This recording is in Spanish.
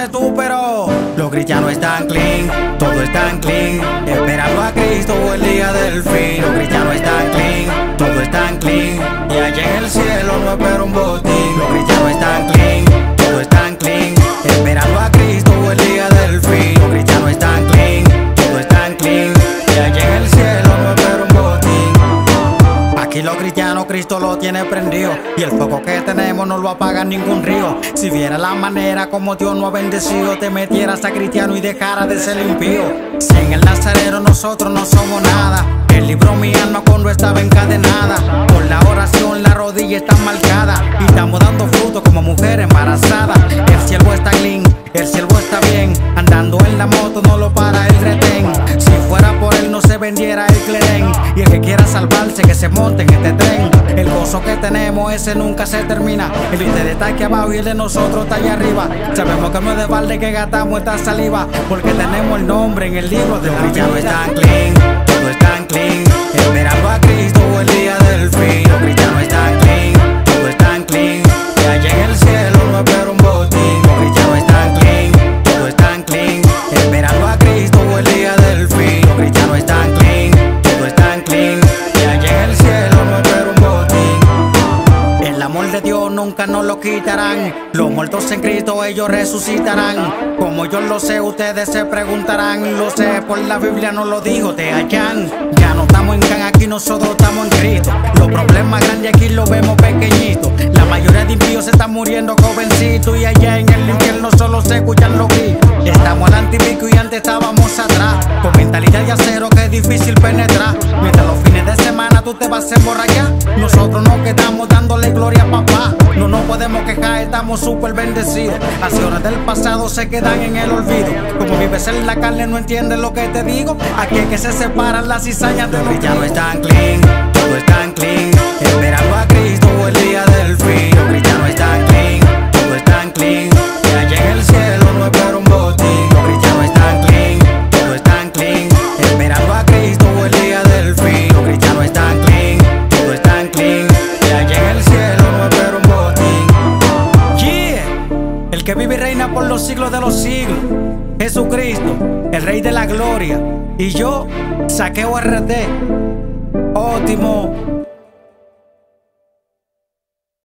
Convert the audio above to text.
dices tú, pero los cristianos están clean, todo están clean, esperando a Cristo el día del fin. Los cristianos están clean, todo están clean, y allá en el cielo no espera un botín. Los cristianos están clean, todo están clean, esperando a Cristo el día del fin. Los cristianos están clean, todo están clean, y allá en el cielo no espera un botín. Aquí los cristianos Cristo lo tiene prendido, y el fuego que tenemos no lo apaga ningún río. Si viera la manera como Dios nos ha bendecido, te metieras a cristiano y dejaras de ser impío. Sin el Nazareno nosotros no somos nada. Él libró mi alma cuando estaba encadenada. Por la oración la rodilla está marcada, y estamos dando fruto como mujer embarazada. El siervo está clean, el siervo está bien, andando en la moto no lo para el retén. Si fuera por él no se vendiera el clerén, y el que quiera salvarse que se monte en este tren. El gozo que tenemos ese nunca se termina. El de ustedes está aquí abajo y el de nosotros está allá arriba. Sabemos que no es de balde que gastamos esta saliva, porque tenemos el nombre en el libro de la vida. Los cristianos están clean, todo están clean, esperando a Cristo el día del fin. Los cristianos están clean, todo están clean, y allá en el cielo no espera un botín. Los cristianos están clean, todo están clean, esperando a Cristo el día del fin. Los cristianos están clean, todo están clean, y allá en el cielo no espera un botín. El amor de Dios nunca nos lo quitarán. Los muertos en Cristo ellos resucitarán. Como yo lo sé, ustedes se preguntarán. Lo sé, por la Biblia nos lo dijo Teachán. Ya no estamos en Can, aquí nosotros estamos en Cristo. Los problemas grandes aquí los vemos pequeñitos. La mayoría de impíos se están muriendo jovencitos, y allá en el infierno solo se escuchan los gritos. Estamos al antibico y antes estábamos atrás, con mentalidad de acero que es difícil penetrar. Mientras los fines de semana tú te vas a emborrachar, nosotros nos quedamos dándole gloria a papá. No nos podemos quejar, estamos súper bendecidos. Acciones del pasado se quedan en el olvido. Como vives en la carne no entiendes lo que te digo. Aquí es que se separan las cizañas de los cristianos están clean, todo están clean, esperando a Cristo el día del fin. Los cristianos están clean, todo están clean, y allá en el cielo no espera un botín. Los cristianos están clean, todo están clean, esperando a Cristo el día del fin. Los cristianos están clean, todo están clean, y allá en el cielo no espera un botín. Yeah, el que vive y reina por los siglos de los siglos, Jesucristo, el Rey de la Gloria. Y yo, Saqueo RD, óptimo.